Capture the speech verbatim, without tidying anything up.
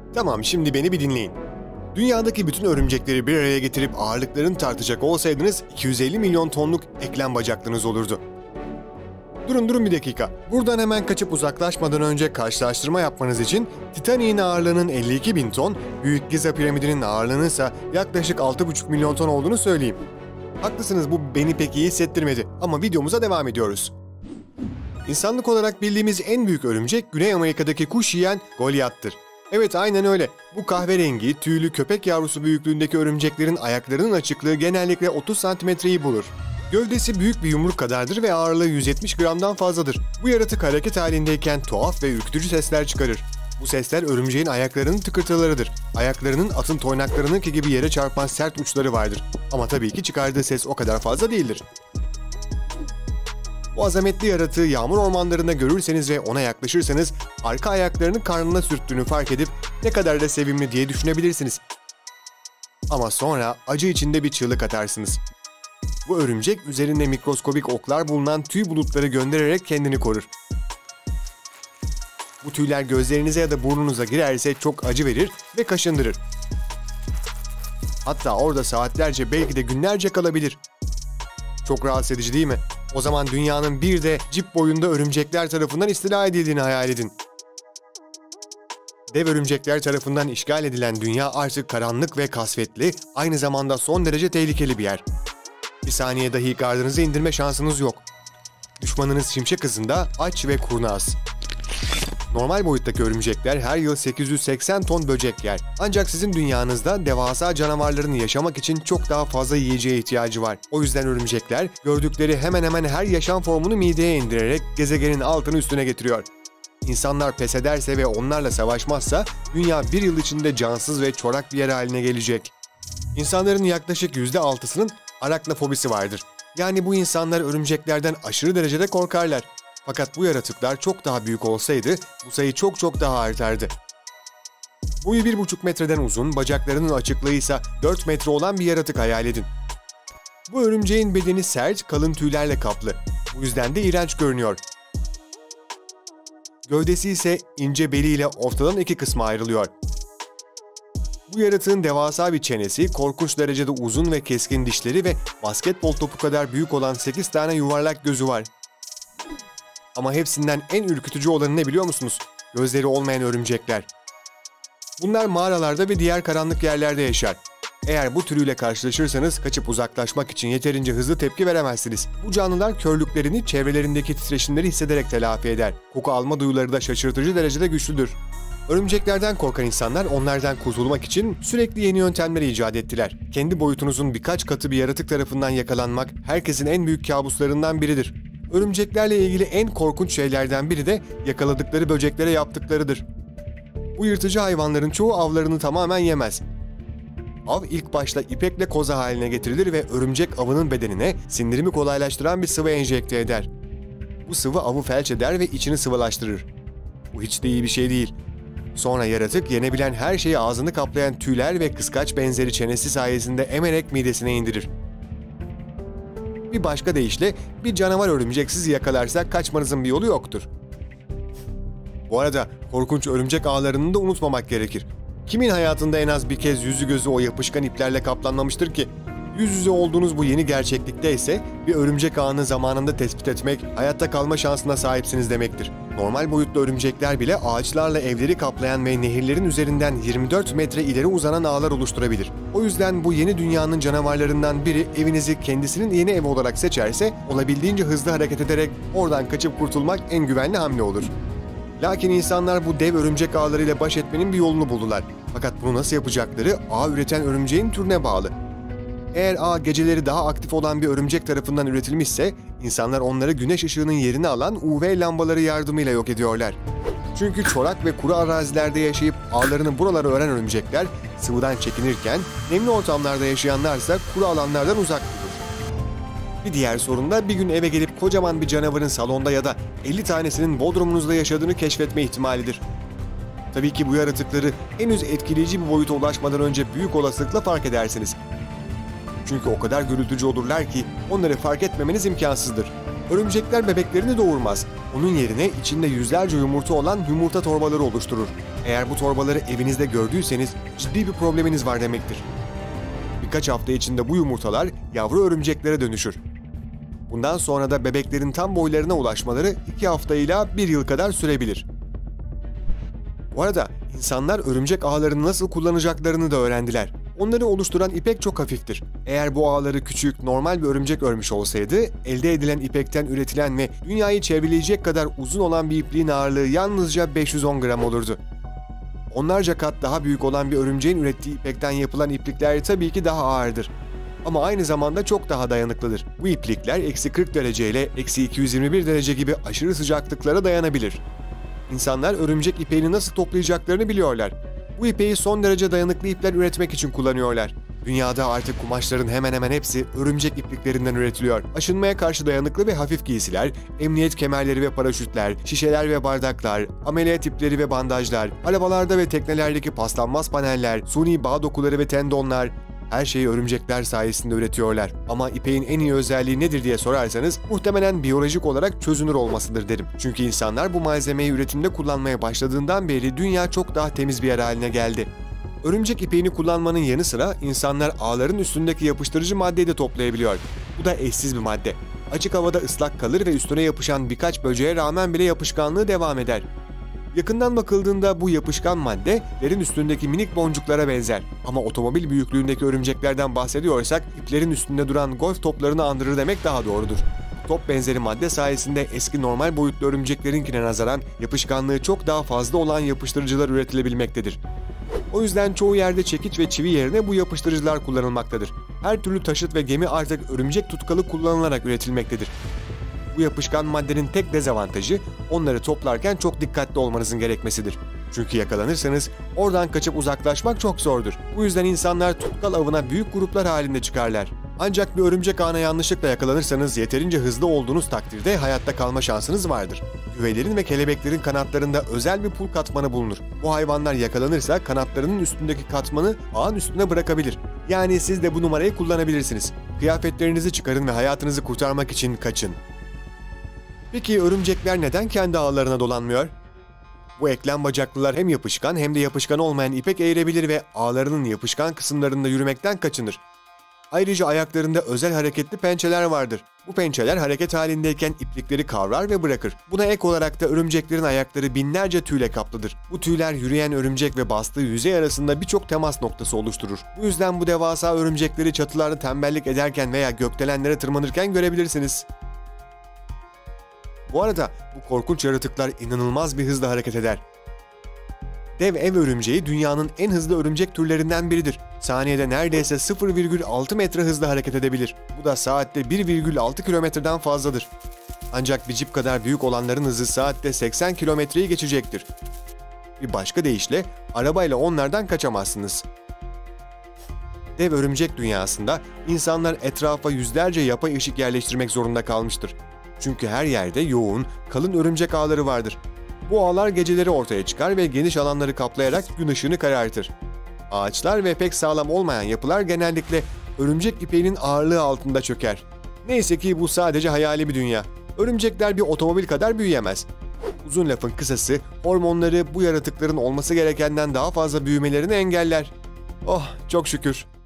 Tamam, şimdi beni bir dinleyin. Dünyadaki bütün örümcekleri bir araya getirip ağırlıklarını tartacak olsaydınız iki yüz elli milyon tonluk eklem bacaklığınız olurdu. Durun durun bir dakika. Buradan hemen kaçıp uzaklaşmadan önce karşılaştırma yapmanız için Titanic'in ağırlığının elli iki bin ton, Büyük Giza piramidinin ağırlığının ise yaklaşık altı buçuk milyon ton olduğunu söyleyeyim. Haklısınız, bu beni pek iyi hissettirmedi ama videomuza devam ediyoruz. İnsanlık olarak bildiğimiz en büyük örümcek Güney Amerika'daki kuş yiyen Goliath'tır. Evet, aynen öyle. Bu kahverengi, tüylü köpek yavrusu büyüklüğündeki örümceklerin ayaklarının açıklığı genellikle otuz santimetreyi bulur. Gövdesi büyük bir yumruk kadardır ve ağırlığı yüz yetmiş gramdan fazladır. Bu yaratık hareket halindeyken tuhaf ve ürkütücü sesler çıkarır. Bu sesler örümceğin ayaklarının tıkırtılarıdır. Ayaklarının atın toynaklarınınki gibi yere çarpan sert uçları vardır. Ama tabii ki çıkardığı ses o kadar fazla değildir. Bu azametli yaratığı yağmur ormanlarında görürseniz ve ona yaklaşırsanız arka ayaklarını karnına sürttüğünü fark edip ne kadar da sevimli diye düşünebilirsiniz. Ama sonra acı içinde bir çığlık atarsınız. Bu örümcek üzerinde mikroskobik oklar bulunan tüy bulutları göndererek kendini korur. Bu tüyler gözlerinize ya da burnunuza girerse çok acı verir ve kaşındırır. Hatta orada saatlerce, belki de günlerce kalabilir. Çok rahatsız edici değil mi? O zaman dünyanın bir de cip boyunda örümcekler tarafından istila edildiğini hayal edin. Dev örümcekler tarafından işgal edilen dünya artık karanlık ve kasvetli, aynı zamanda son derece tehlikeli bir yer. Bir saniye dahi gardınızı indirme şansınız yok. Düşmanınız şimşek hızında aç ve kurnaz. Normal boyuttaki örümcekler her yıl sekiz yüz seksen ton böcek yer. Ancak sizin dünyanızda devasa canavarların yaşamak için çok daha fazla yiyeceğe ihtiyacı var. O yüzden örümcekler gördükleri hemen hemen her yaşam formunu mideye indirerek gezegenin altını üstüne getiriyor. İnsanlar pes ederse ve onlarla savaşmazsa dünya bir yıl içinde cansız ve çorak bir yer haline gelecek. İnsanların yaklaşık yüzde altısının araknofobisi vardır. Yani bu insanlar örümceklerden aşırı derecede korkarlar. Fakat bu yaratıklar çok daha büyük olsaydı bu sayı çok çok daha artardı. Boyu bir buçuk metreden uzun, bacaklarının açıklığı ise dört metre olan bir yaratık hayal edin. Bu örümceğin bedeni sert, kalın tüylerle kaplı. Bu yüzden de iğrenç görünüyor. Gövdesi ise ince beliyle ortadan iki kısma ayrılıyor. Bu yaratığın devasa bir çenesi, korkunç derecede uzun ve keskin dişleri ve basketbol topu kadar büyük olan sekiz tane yuvarlak gözü var. Ama hepsinden en ürkütücü olanı ne biliyor musunuz? Gözleri olmayan örümcekler. Bunlar mağaralarda ve diğer karanlık yerlerde yaşar. Eğer bu türüyle karşılaşırsanız kaçıp uzaklaşmak için yeterince hızlı tepki veremezsiniz. Bu canlılar körlüklerini çevrelerindeki titreşimleri hissederek telafi eder. Koku alma duyuları da şaşırtıcı derecede güçlüdür. Örümceklerden korkan insanlar onlardan kurtulmak için sürekli yeni yöntemler icat ettiler. Kendi boyutunuzun birkaç katı bir yaratık tarafından yakalanmak herkesin en büyük kabuslarından biridir. Örümceklerle ilgili en korkunç şeylerden biri de yakaladıkları böceklere yaptıklarıdır. Bu yırtıcı hayvanların çoğu avlarını tamamen yemez. Av ilk başta ipekle koza haline getirilir ve örümcek avının bedenine sindirimi kolaylaştıran bir sıvı enjekte eder. Bu sıvı avı felç eder ve içini sıvılaştırır. Bu hiç de iyi bir şey değil. Sonra yaratık yenebilen her şeyi ağzını kaplayan tüyler ve kıskaç benzeri çenesi sayesinde emerek midesine indirir. Bir başka deyişle bir canavar örümcek sizi yakalarsa kaçmanızın bir yolu yoktur. Bu arada korkunç örümcek ağlarını da unutmamak gerekir. Kimin hayatında en az bir kez yüzü gözü o yapışkan iplerle kaplanmamıştır ki? Yüz yüze olduğunuz bu yeni gerçeklikte ise bir örümcek ağını zamanında tespit etmek, hayatta kalma şansına sahipsiniz demektir. Normal boyutlu örümcekler bile ağaçlarla evleri kaplayan ve nehirlerin üzerinden yirmi dört metre ileri uzanan ağlar oluşturabilir. O yüzden bu yeni dünyanın canavarlarından biri evinizi kendisinin yeni evi olarak seçerse, olabildiğince hızlı hareket ederek oradan kaçıp kurtulmak en güvenli hamle olur. Lakin insanlar bu dev örümcek ağlarıyla baş etmenin bir yolunu buldular. Fakat bunu nasıl yapacakları ağ üreten örümceğin türüne bağlı. Eğer ağ geceleri daha aktif olan bir örümcek tarafından üretilmişse, insanlar onları güneş ışığının yerini alan U V lambaları yardımıyla yok ediyorlar. Çünkü çorak ve kuru arazilerde yaşayıp ağlarını buralara ören örümcekler sıvıdan çekinirken, nemli ortamlarda yaşayanlarsa kuru alanlardan uzak durur. Bir diğer sorun da bir gün eve gelip kocaman bir canavarın salonda ya da elli tanesinin bodrumunuzda yaşadığını keşfetme ihtimalidir. Tabii ki bu yaratıkları henüz etkileyici bir boyuta ulaşmadan önce büyük olasılıkla fark edersiniz. Çünkü o kadar gürültücü olurlar ki onları fark etmemeniz imkansızdır. Örümcekler bebeklerini doğurmaz. Onun yerine içinde yüzlerce yumurta olan yumurta torbaları oluşturur. Eğer bu torbaları evinizde gördüyseniz ciddi bir probleminiz var demektir. Birkaç hafta içinde bu yumurtalar yavru örümceklere dönüşür. Bundan sonra da bebeklerin tam boylarına ulaşmaları iki hafta ile bir yıl kadar sürebilir. Bu arada insanlar örümcek ağlarını nasıl kullanacaklarını da öğrendiler. Onları oluşturan ipek çok hafiftir. Eğer bu ağları küçük, normal bir örümcek örmüş olsaydı, elde edilen ipekten üretilen ve dünyayı çevreleyecek kadar uzun olan bir ipliğin ağırlığı yalnızca beş yüz on gram olurdu. Onlarca kat daha büyük olan bir örümceğin ürettiği ipekten yapılan iplikler tabii ki daha ağırdır. Ama aynı zamanda çok daha dayanıklıdır. Bu iplikler eksi kırk derece ile eksi iki yüz yirmi bir derece gibi aşırı sıcaklıklara dayanabilir. İnsanlar örümcek ipeğini nasıl toplayacaklarını biliyorlar. Bu ipeği son derece dayanıklı ipler üretmek için kullanıyorlar. Dünyada artık kumaşların hemen hemen hepsi örümcek ipliklerinden üretiliyor. Aşınmaya karşı dayanıklı ve hafif giysiler, emniyet kemerleri ve paraşütler, şişeler ve bardaklar, ameliyat ipleri ve bandajlar, arabalarda ve teknelerdeki paslanmaz paneller, suni bağ dokuları ve tendonlar, her şeyi örümcekler sayesinde üretiyorlar. Ama ipeğin en iyi özelliği nedir diye sorarsanız muhtemelen biyolojik olarak çözünür olmasıdır derim. Çünkü insanlar bu malzemeyi üretimde kullanmaya başladığından beri dünya çok daha temiz bir yer haline geldi. Örümcek ipeğini kullanmanın yanı sıra insanlar ağların üstündeki yapıştırıcı maddeyi de toplayabiliyor. Bu da eşsiz bir madde. Açık havada ıslak kalır ve üstüne yapışan birkaç böceğe rağmen bile yapışkanlığı devam eder. Yakından bakıldığında bu yapışkan madde lerin üstündeki minik boncuklara benzer. Ama otomobil büyüklüğündeki örümceklerden bahsediyorsak iplerin üstünde duran golf toplarını andırır demek daha doğrudur. Top benzeri madde sayesinde eski normal boyutlu örümceklerinkine nazaran yapışkanlığı çok daha fazla olan yapıştırıcılar üretilebilmektedir. O yüzden çoğu yerde çekiç ve çivi yerine bu yapıştırıcılar kullanılmaktadır. Her türlü taşıt ve gemi artık örümcek tutkalı kullanılarak üretilmektedir. Bu yapışkan maddenin tek dezavantajı onları toplarken çok dikkatli olmanızın gerekmesidir. Çünkü yakalanırsanız oradan kaçıp uzaklaşmak çok zordur. Bu yüzden insanlar tutkal avına büyük gruplar halinde çıkarlar. Ancak bir örümcek ağına yanlışlıkla yakalanırsanız yeterince hızlı olduğunuz takdirde hayatta kalma şansınız vardır. Güvelerin ve kelebeklerin kanatlarında özel bir pul katmanı bulunur. Bu hayvanlar yakalanırsa kanatlarının üstündeki katmanı ağın üstüne bırakabilir. Yani siz de bu numarayı kullanabilirsiniz. Kıyafetlerinizi çıkarın ve hayatınızı kurtarmak için kaçın. Peki örümcekler neden kendi ağlarına dolanmıyor? Bu eklem bacaklılar hem yapışkan hem de yapışkan olmayan ipek eğrebilir ve ağlarının yapışkan kısımlarında yürümekten kaçınır. Ayrıca ayaklarında özel hareketli pençeler vardır. Bu pençeler hareket halindeyken iplikleri kavrar ve bırakır. Buna ek olarak da örümceklerin ayakları binlerce tüyle kaplıdır. Bu tüyler yürüyen örümcek ve bastığı yüzey arasında birçok temas noktası oluşturur. Bu yüzden bu devasa örümcekleri çatılarda tembellik ederken veya gökdelenlere tırmanırken görebilirsiniz. Bu arada bu korkunç yaratıklar inanılmaz bir hızla hareket eder. Dev ev örümceği dünyanın en hızlı örümcek türlerinden biridir. Saniyede neredeyse sıfır virgül altı metre hızla hareket edebilir. Bu da saatte bir virgül altı kilometreden fazladır. Ancak bir cip kadar büyük olanların hızı saatte seksen kilometreyi geçecektir. Bir başka deyişle arabayla onlardan kaçamazsınız. Dev örümcek dünyasında insanlar etrafa yüzlerce yapay ışık yerleştirmek zorunda kalmıştır. Çünkü her yerde yoğun, kalın örümcek ağları vardır. Bu ağlar geceleri ortaya çıkar ve geniş alanları kaplayarak gün ışığını karartır. Ağaçlar ve pek sağlam olmayan yapılar genellikle örümcek ipeğinin ağırlığı altında çöker. Neyse ki bu sadece hayali bir dünya. Örümcekler bir otomobil kadar büyüyemez. Uzun lafın kısası, hormonları bu yaratıkların olması gerekenden daha fazla büyümelerini engeller. Oh, çok şükür.